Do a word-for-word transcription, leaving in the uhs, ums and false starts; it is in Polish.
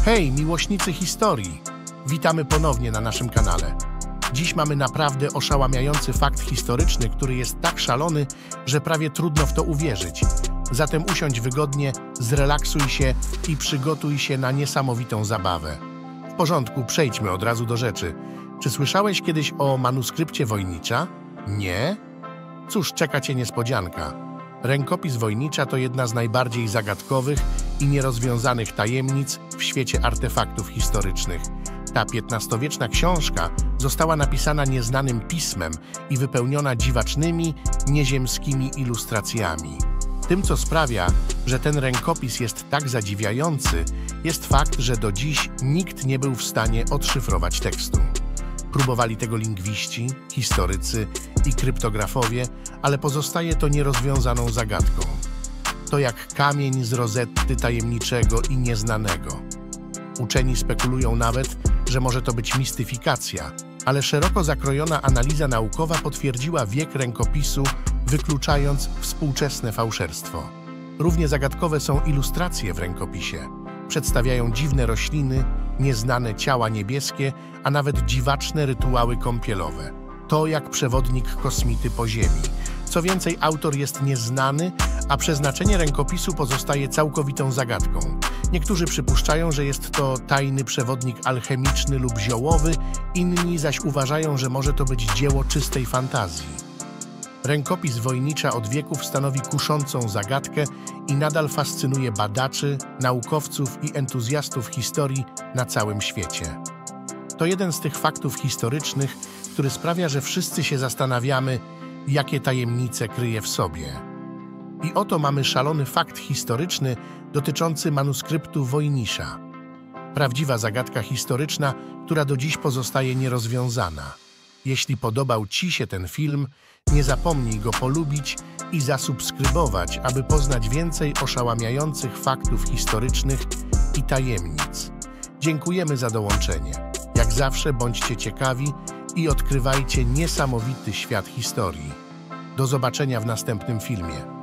Hej, miłośnicy historii! Witamy ponownie na naszym kanale. Dziś mamy naprawdę oszałamiający fakt historyczny, który jest tak szalony, że prawie trudno w to uwierzyć. Zatem usiądź wygodnie, zrelaksuj się i przygotuj się na niesamowitą zabawę. W porządku, przejdźmy od razu do rzeczy. Czy słyszałeś kiedyś o manuskrypcie Wojnicza? Nie? Cóż, czeka cię niespodzianka. Rękopis Wojnicza to jedna z najbardziej zagadkowych i nierozwiązanych tajemnic w świecie artefaktów historycznych. Ta piętnastowieczna książka została napisana nieznanym pismem i wypełniona dziwacznymi, nieziemskimi ilustracjami. Tym, co sprawia, że ten rękopis jest tak zadziwiający, jest fakt, że do dziś nikt nie był w stanie odszyfrować tekstu. Próbowali tego lingwiści, historycy i kryptografowie, ale pozostaje to nierozwiązaną zagadką. To jak kamień z rozetty tajemniczego i nieznanego. Uczeni spekulują nawet, że może to być mistyfikacja, ale szeroko zakrojona analiza naukowa potwierdziła wiek rękopisu, wykluczając współczesne fałszerstwo. Równie zagadkowe są ilustracje w rękopisie. Przedstawiają dziwne rośliny, nieznane ciała niebieskie, a nawet dziwaczne rytuały kąpielowe. To jak przewodnik kosmity po Ziemi. Co więcej, autor jest nieznany, a przeznaczenie rękopisu pozostaje całkowitą zagadką. Niektórzy przypuszczają, że jest to tajny przewodnik alchemiczny lub ziołowy, inni zaś uważają, że może to być dzieło czystej fantazji. Rękopis Wojnicza od wieków stanowi kuszącą zagadkę i nadal fascynuje badaczy, naukowców i entuzjastów historii na całym świecie. To jeden z tych faktów historycznych, który sprawia, że wszyscy się zastanawiamy, jakie tajemnice kryje w sobie. I oto mamy szalony fakt historyczny dotyczący manuskryptu Wojnicza. Prawdziwa zagadka historyczna, która do dziś pozostaje nierozwiązana. Jeśli podobał Ci się ten film, nie zapomnij go polubić i zasubskrybować, aby poznać więcej oszałamiających faktów historycznych i tajemnic. Dziękujemy za dołączenie. Jak zawsze bądźcie ciekawi i odkrywajcie niesamowity świat historii. Do zobaczenia w następnym filmie.